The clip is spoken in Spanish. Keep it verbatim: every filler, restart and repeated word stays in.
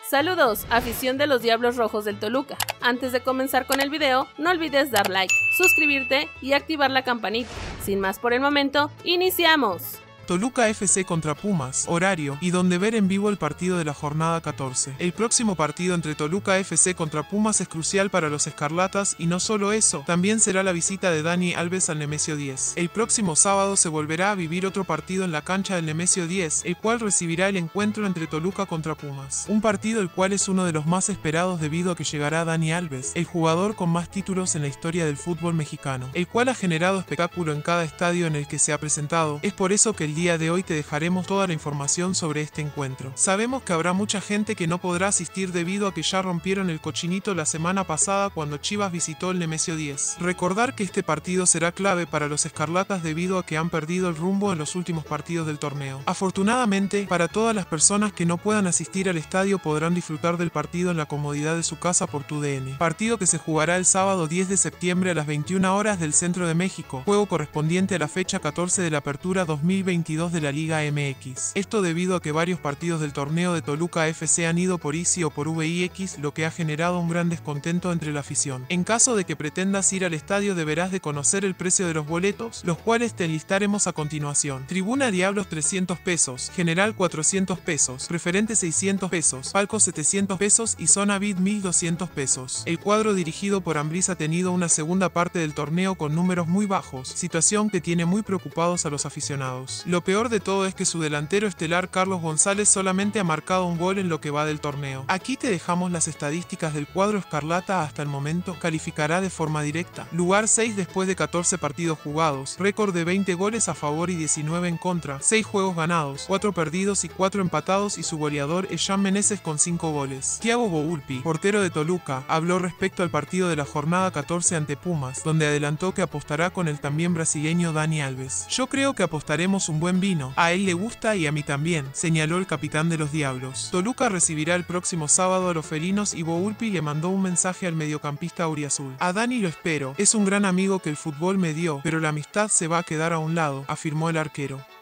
Saludos, afición de los Diablos Rojos del Toluca. Antes de comenzar con el video, no olvides dar like, suscribirte y activar la campanita. Sin más por el momento, ¡iniciamos! Toluca F C contra Pumas, horario y donde ver en vivo el partido de la jornada catorce. El próximo partido entre Toluca F C contra Pumas es crucial para los escarlatas y no solo eso, también será la visita de Dani Alves al Nemesio diez. El próximo sábado se volverá a vivir otro partido en la cancha del Nemesio diez, el cual recibirá el encuentro entre Toluca contra Pumas. Un partido el cual es uno de los más esperados debido a que llegará Dani Alves, el jugador con más títulos en la historia del fútbol mexicano, el cual ha generado espectáculo en cada estadio en el que se ha presentado. Es por eso que el día de hoy te dejaremos toda la información sobre este encuentro. Sabemos que habrá mucha gente que no podrá asistir debido a que ya rompieron el cochinito la semana pasada cuando Chivas visitó el Nemesio diez. Recordar que este partido será clave para los escarlatas debido a que han perdido el rumbo en los últimos partidos del torneo. Afortunadamente, para todas las personas que no puedan asistir al estadio podrán disfrutar del partido en la comodidad de su casa por tu D N. Partido que se jugará el sábado diez de septiembre a las veintiuna horas del centro de México, juego correspondiente a la fecha catorce de la apertura dos mil veintidós de la Liga M X. Esto debido a que varios partidos del torneo de Toluca F C han ido por Easy o por V I X, lo que ha generado un gran descontento entre la afición. En caso de que pretendas ir al estadio deberás de conocer el precio de los boletos, los cuales te enlistaremos a continuación. Tribuna Diablos trescientos pesos, General cuatrocientos pesos, Preferente seiscientos pesos, Palco setecientos pesos y Zona V I D mil doscientos pesos. El cuadro dirigido por Ambriz ha tenido una segunda parte del torneo con números muy bajos, situación que tiene muy preocupados a los aficionados. Lo peor de todo es que su delantero estelar Carlos González solamente ha marcado un gol en lo que va del torneo. Aquí te dejamos las estadísticas del cuadro escarlata hasta el momento. Calificará de forma directa. Lugar seis después de catorce partidos jugados. Récord de veinte goles a favor y diecinueve en contra. seis juegos ganados, cuatro perdidos y cuatro empatados y su goleador es Jean Meneses con cinco goles. Thiago Volpi, portero de Toluca, habló respecto al partido de la jornada catorce ante Pumas, donde adelantó que apostará con el también brasileño Dani Alves. Yo creo que apostaremos un buen vino, a él le gusta y a mí también, señaló el capitán de los Diablos. Toluca recibirá el próximo sábado a los felinos y Volpi le mandó un mensaje al mediocampista auriazul. A Dani lo espero, es un gran amigo que el fútbol me dio, pero la amistad se va a quedar a un lado, afirmó el arquero.